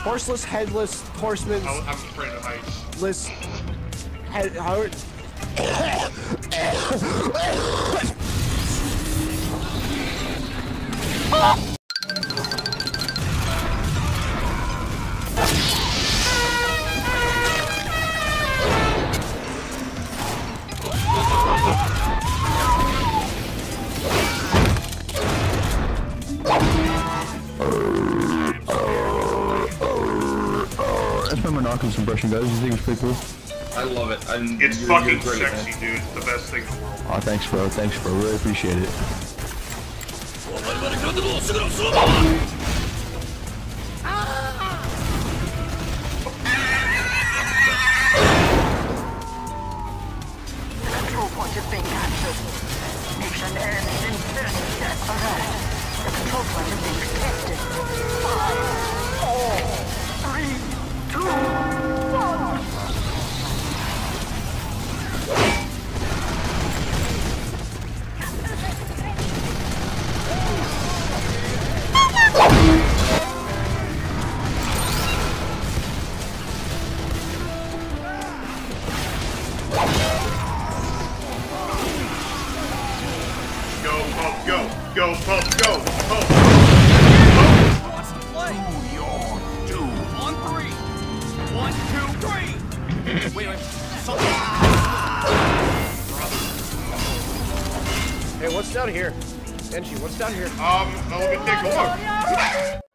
Horseless, headless, horseman. I'm afraid of heights. List. Head. Howard. That's my Monaco impression, guys. You think it's pretty cool? I love it. It's fucking great, sexy, man. Dude. It's the best thing in the world. Oh, thanks, bro. Thanks, bro. Really appreciate it. Control point is being captured. Mission ends in 30 seconds. Alert. The control point is being protected. 5, 4, 3, 2, 1. Go, Pump, go! Pump! Who wants to play? Do your do. On 3. 1, 2, 3. Wait. Something. Hey, what's down here? Benji, what's down here? Let me take a look.